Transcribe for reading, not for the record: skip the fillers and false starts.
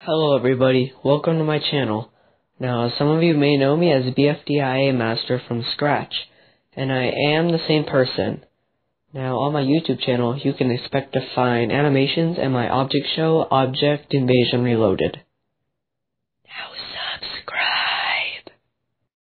Hello everybody, welcome to my channel. Now some of you may know me as BFDIA Master from Scratch, and I am the same person. Now on my YouTube channel you can expect to find animations and my object show, Object Invasion Reloaded.